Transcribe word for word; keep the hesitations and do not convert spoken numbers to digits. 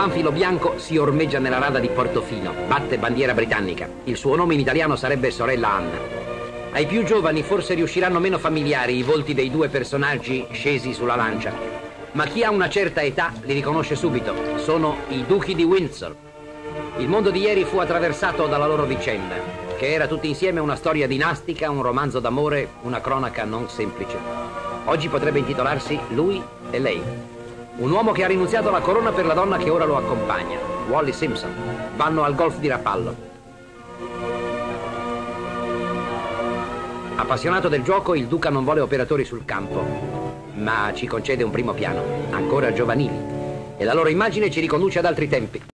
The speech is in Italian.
panfilo bianco si ormeggia nella rada di Portofino, batte bandiera britannica. Il suo nome in italiano sarebbe Sorella Anna. Ai più giovani forse riusciranno meno familiari i volti dei due personaggi scesi sulla lancia, ma chi ha una certa età li riconosce subito. Sono i duchi di Windsor. Il mondo di ieri fu attraversato dalla loro vicenda, che era tutti insieme una storia dinastica, un romanzo d'amore, una cronaca non semplice. Oggi potrebbe intitolarsi Lui e lei. Un uomo che ha rinunziato alla corona per la donna che ora lo accompagna, Wallis Simpson. Vanno al golf di Rapallo. Appassionato del gioco, il duca non vuole operatori sul campo, ma ci concede un primo piano, ancora giovanili, e la loro immagine ci riconduce ad altri tempi.